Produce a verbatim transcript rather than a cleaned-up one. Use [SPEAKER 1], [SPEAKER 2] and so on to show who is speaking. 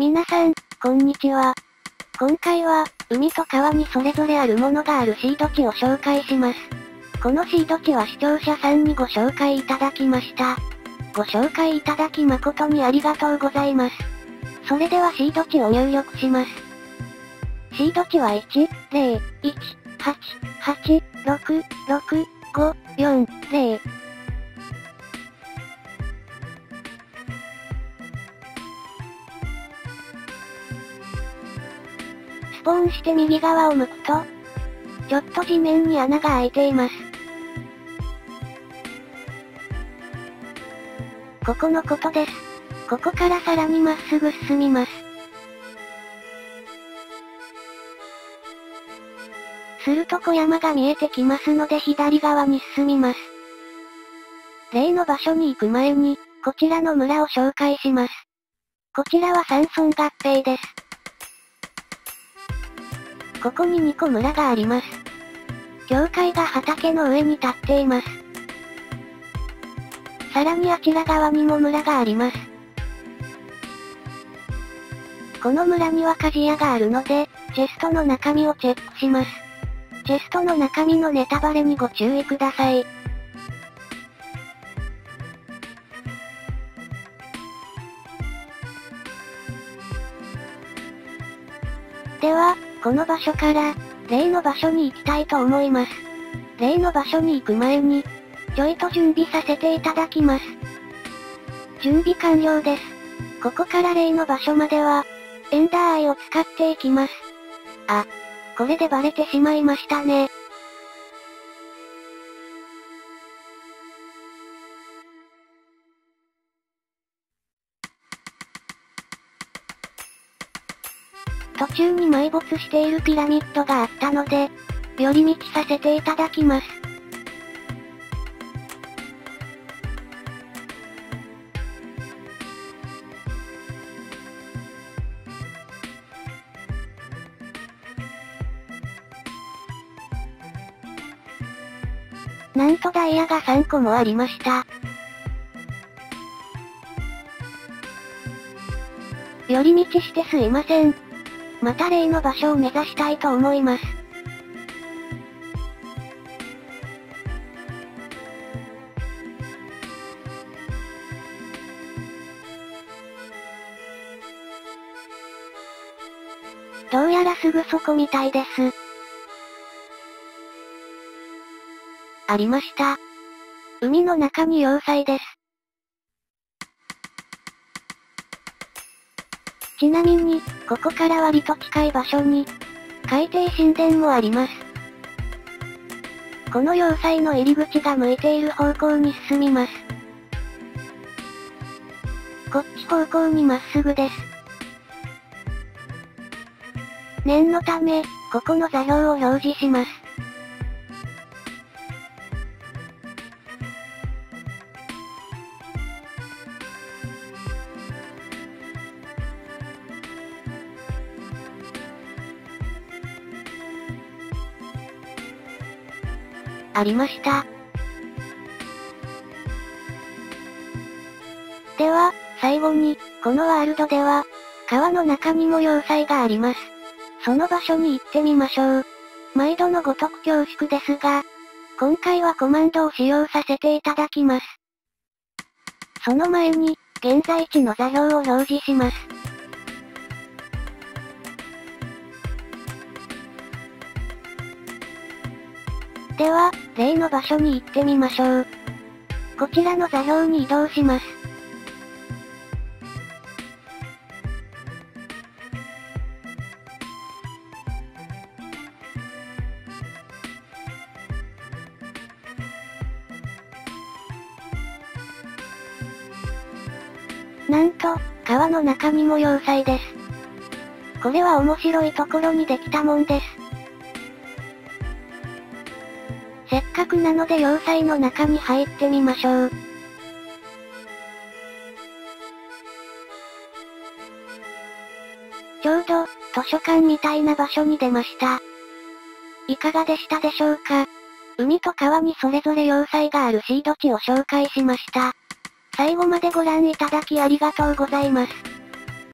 [SPEAKER 1] 皆さん、こんにちは。今回は、海と川にそれぞれあるものがあるシード地を紹介します。このシード地は視聴者さんにご紹介いただきました。ご紹介いただき誠にありがとうございます。それではシード地を入力します。シード地はいち、ゼロ、いち、はち、はち、ろく、ろく、ご、よん、ゼロ。スポーンして右側を向くと、ちょっと地面に穴が開いています。ここのことです。ここからさらにまっすぐ進みます。すると小山が見えてきますので左側に進みます。例の場所に行く前に、こちらの村を紹介します。こちらは山村合併です。ここににこ村があります。教会が畑の上に立っています。さらにあちら側にも村があります。この村には鍛冶屋があるので、チェストの中身をチェックします。チェストの中身のネタバレにご注意ください。では、この場所から、例の場所に行きたいと思います。例の場所に行く前に、ちょいと準備させていただきます。準備完了です。ここから例の場所までは、エンダーアイを使っていきます。あ、これでバレてしまいましたね。途中に埋没しているピラミッドがあったので、寄り道させていただきます。なんとダイヤがさんこもありました。寄り道してすいません。また例の場所を目指したいと思います。どうやらすぐそこみたいです。ありました。海の中に要塞です。ちなみに、ここから割と近い場所に、海底神殿もあります。この要塞の入り口が向いている方向に進みます。こっち方向にまっすぐです。念のため、ここの座標を表示します。ありました。では、最後に、このワールドでは、川の中にも要塞があります。その場所に行ってみましょう。毎度のごとく恐縮ですが、今回はコマンドを使用させていただきます。その前に、現在地の座標を表示します。では、例の場所に行ってみましょう。こちらの座標に移動します。なんと、川の中にも要塞です。これは面白いところにできたもんです。せっかくなので要塞の中に入ってみましょう。ちょうど、図書館みたいな場所に出ました。いかがでしたでしょうか？海と川にそれぞれ要塞があるシード地を紹介しました。最後までご覧いただきありがとうございます。